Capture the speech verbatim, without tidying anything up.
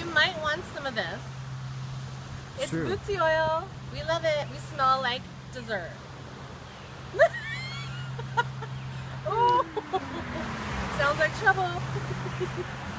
you might want some of this. It's True. bootsy oil. We love it. We smell like dessert. Oh, sounds like trouble.